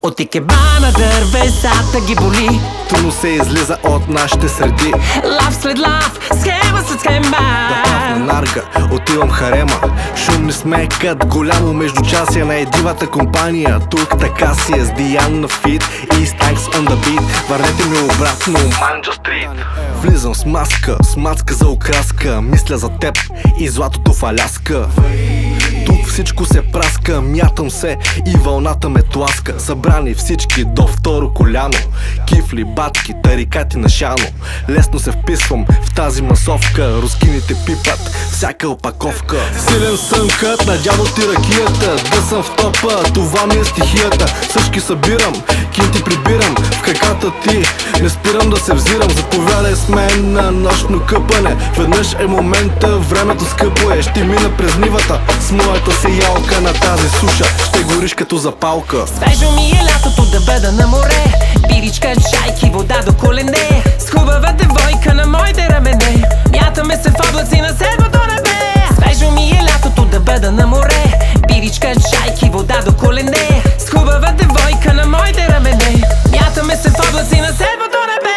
От икебана дървесата ги боли. Трудно се излиза от нашите среди. Лав след лав, схема след схема. Да пав на нарга, отивам харема. Шумни сме кът голямо междучасие на едивата компания. Тук така си е с Диан на фит и Станкс on the beat. Върнете ми обратно Манджо Стрит. Влизам с маска за окраска. Мисля за теб и златото в Аляска. Тук всичко се праска, мятам се и вълната ме тласка. Събрани всички до второ коляно. Кифли, батки, тарикати на шано. Лесно се вписвам в тази масовка. Рускините пипат всяка опаковка. Силен съм кът на дядо ти ракията. Да съм в топа, това ми е стихията. Всички събирам, кинти прибирам в краката ти. Не спирам да се взирам, заповядай с мен на нощно къпане. Веднъж е момента, времето скъпо е. Ще мина през нивата с моята сиялка на тази суша. Ще гориш като запалка. Свежо ми е лятото да бъда на море. Пиричка, чайки, вода до колене. С хубава девойка на моите рамене. Мятаме се в облаци на седмото небе. Свежо ми е лятото да бъда на море. Пиричка, чайки, вода до колене. С хубава девойка на моите рамене. Мятаме се в облаци на седмото небе.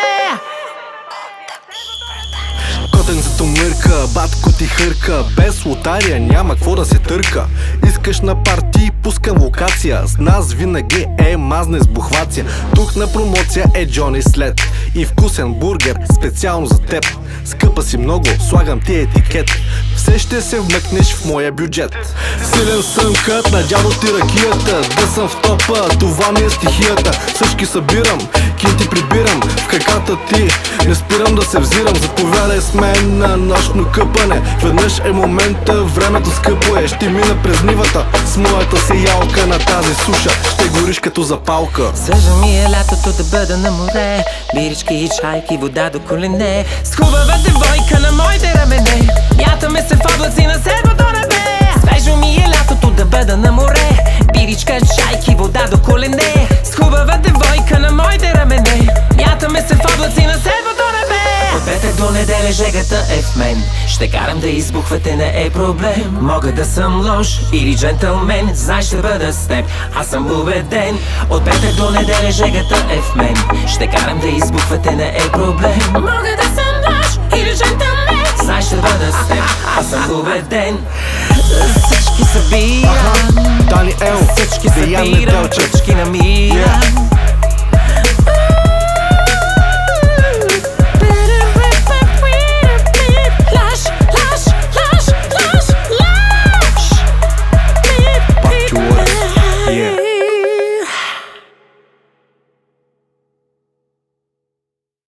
Котенцето мърка, батко ти хърка. Без лотария няма какво да се търка. Искаш на парти, пускам локация. С нас винаги е мазне с бухвация. Тук на промоция е Джони След и вкусен бургер специално за теб. Скъпа си много, слагам ти етикет. Все ще се вмъкнеш в моя бюджет. Силен съм кът на дядо ти ракията. Да съм в топа, това ми е стихията. Всички събирам, кинти прибирам в краката ти. Не спирам да се взирам, заповядай с мен на нощно къпане. Веднъж е момента, времето скъпо е. Ще мина през нивата с моята сиялка на тази суша. Ще гориш като запалка. Свежо ми е лятото да бъда на море. Бирички и чайки, вода до колене. С хубава девойка на моите рамене. Мятаме се в облаци на седмото небе. Свежо ми е лятото да бъда на море. Биричка, чайки, вода до колене. С хубава девойка на моите рамене. Мятаме се в облаци на седмото небе. От петък до неделя жегата е в мен. Ще карам да избухвате, не е проблем. Мога да съм лош или джентълмен. Знай, ще бъда с теб, аз съм убеден. От петък до неделя жегата е в мен. Ще карам да избухвате, не е проблем. Мога да съм лош или джентълмен. Знай, ще бъда с теб, аз съм убеден. Всички събирам, Дани Ел, всички събирам, всички намирам.